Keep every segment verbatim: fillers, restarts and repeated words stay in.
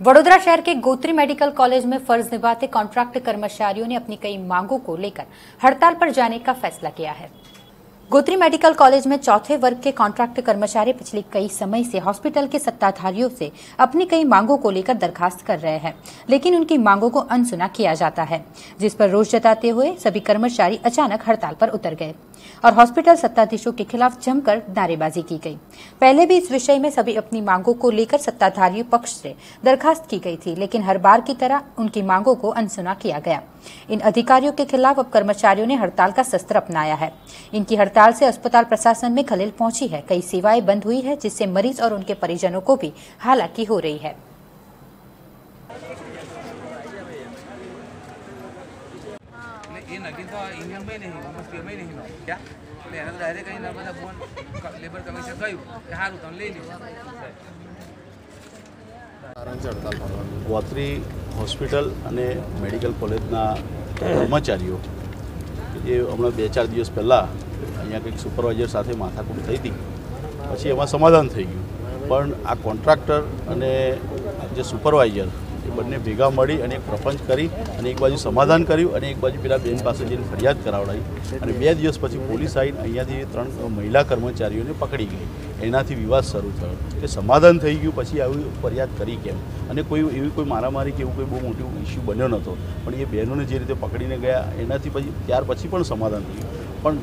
वडोदरा शहर के Gotri medical college में फर्ज निभाते कॉन्ट्रैक्ट कर्मचारियों ने अपनी कई मांगों को लेकर हड़ताल पर जाने का फैसला किया है। गोत्री मेडिकल कॉलेज में चौथे वर्ग के कॉन्ट्रैक्ट कर्मचारी पिछले कई समय से हॉस्पिटल के सत्ताधारियों से अपनी कई मांगों को लेकर दरखास्त कर रहे हैं, लेकिन उनकी मांगों को अनसुना किया जाता है, जिस पर रोष जताते हुए सभी कर्मचारी अचानक हड़ताल पर उतर गए और हॉस्पिटल सत्ताधीशों के खिलाफ जमकर नारेबाजी की गई। पहले भी इस विषय में सभी अपनी मांगों को लेकर सत्ताधारियों पक्ष से दरखास्त की गई थी, लेकिन हर बार की तरह उनकी मांगों को अनसुना किया गया। इन अधिकारियों के खिलाफ अब कर्मचारियों ने हड़ताल का शस्त्र अपनाया है। इनकी हड़ताल से अस्पताल प्रशासन में खलेल पहुंची है, कई सेवाएं बंद हुई है, जिससे मरीज और उनके परिजनों को भी हालाकी हो रही है। ये नगी तो इंडियन में नहीं मस्त में नहीं क्या એટલે એને ડાયરેક્ટ અહીં બધા ફોન લેબર કમિશન ગયું કે સારું તમે લઈ લો। ગોત્રી હોસ્પિટલ અને મેડિકલ કોલેજના કર્મચારીઓ જે હમણાં બે ચાર દિવસ પહેલાં અહીંયા કંઈક સુપરવાઇઝર સાથે માથાકૂટ થઈ હતી, પછી એમાં સમાધાન થઈ ગયું, પણ આ કોન્ટ્રાક્ટર અને જે સુપરવાઇઝર એ બંને ભેગા મળી અને એક પ્રપંચ કરી અને એક બાજુ સમાધાન કર્યું અને એક બાજુ પેલા બેન પાસે જઈને ફરિયાદ કરાવડાવી અને બે દિવસ પછી પોલીસ આવીને અહીંયાથી ત્રણ મહિલા કર્મચારીઓને પકડી ગઈ। એનાથી વિવાદ શરૂ થયો કે સમાધાન થઈ ગયું પછી આવી ફરિયાદ કરી કેમ, અને કોઈ એવી કોઈ મારામારી કે એવું કોઈ બહુ મોટું ઇસ્યુ બન્યો નહોતો, પણ એ બહેનોને જે રીતે પકડીને ગયા એનાથી પછી ત્યાર પછી પણ સમાધાન થયું। પણ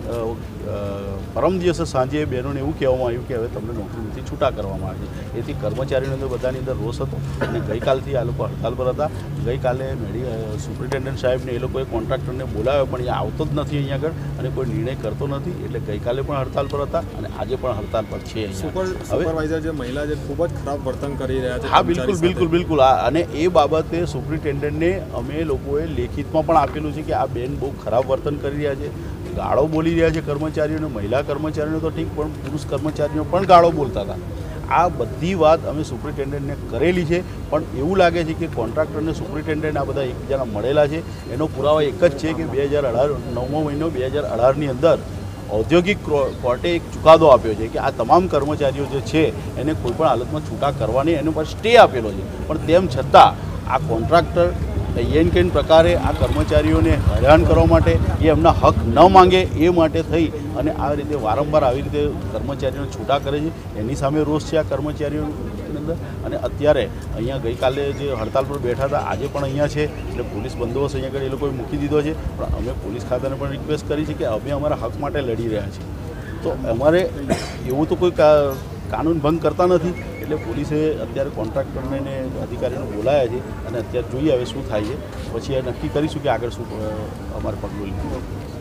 પરમ દિવસે સાંજે બહેનોને એવું કહેવામાં આવ્યું કે હવે તમને નોકરીમાંથી છૂટા કરવામાં આવે છે, એથી કર્મચારીઓની અંદર બધાની અંદર રોષ હતો અને ગઈકાલથી આ લોકો હડતાલ પર હતા। ગઈકાલે મેડિ સુપ્રિન્ટેન્ડન્ટ સાહેબને એ લોકોએ કોન્ટ્રાક્ટરને બોલાવ્યો, પણ એ આવતો જ નથી અહીંયા આગળ અને કોઈ નિર્ણય કરતો નથી, એટલે ગઈકાલે પણ હડતાલ પર હતા અને આજે પણ હડતાલ પર છે। સુપરવાઇઝર જે મહિલા જે ખૂબ જ ખરાબ વર્તન કરી રહ્યા છે, હા બિલકુલ બિલકુલ બિલકુલ અને એ બાબતે સુપ્રિન્ટેન્ડન્ટને અમે લોકોએ લેખિતમાં પણ આપેલું છે કે આ બેન બહુ ખરાબ વર્તન કરી રહ્યા છે, ગાળો બોલી રહ્યા છે કર્મચારીઓને, મહિલા કર્મચારીઓને તો ઠીક પણ પુરુષ કર્મચારીઓ પણ ગાળો બોલતા હતા। આ બધી વાત અમે સુપ્રિન્ટેન્ડન્ટને કરેલી છે, પણ એવું લાગે છે કે કોન્ટ્રાક્ટરને સુપ્રિન્ટેન્ડન્ટ આ બધા એકબીજાના મળેલા છે। એનો પુરાવા એક જ છે કે બે હજાર અઢાર નવમો મહિનો બે હજાર અઢારની અંદર ઔદ્યોગિક કોર્ટે એક ચુકાદો આપ્યો છે કે આ તમામ કર્મચારીઓ જે છે એને કોઈપણ હાલતમાં છૂટા કરવાની એનો પર સ્ટે આપેલો છે, પણ તેમ છતાં આ કોન્ટ્રાક્ટર એન કેન પ્રકારે આ કર્મચારીઓને હેરાન કરવા માટે, એ એમના હક ન માંગે એ માટે થઈ અને આ રીતે વારંવાર આવી રીતે કર્મચારીઓને છૂટા કરે છે। એની સામે રોષ છે આ કર્મચારીઓની અંદર। અને અત્યારે અહીંયા ગઈકાલે જે હડતાલ પર બેઠા હતા આજે પણ અહીંયા છે, એટલે પોલીસ બંદોબસ્ત અહીંયા આગળ એ લોકોએ મૂકી દીધો છે, પણ અમે પોલીસ ખાતાને પણ રિક્વેસ્ટ કરી છે કે અમે અમારા હક માટે લડી રહ્યા છીએ, તો અમારે એવું તો કોઈ કાનૂન ભંગ કરતા નથી, એટલે પોલીસે અત્યારે કોન્ટ્રાક્ટરને ને અધિકારીઓને બોલાયા છે અને અત્યારે જોઈએ હવે શું થાય છે, પછી એ નક્કી કરીશું કે આગળ શું અમારે પગલું લેવું।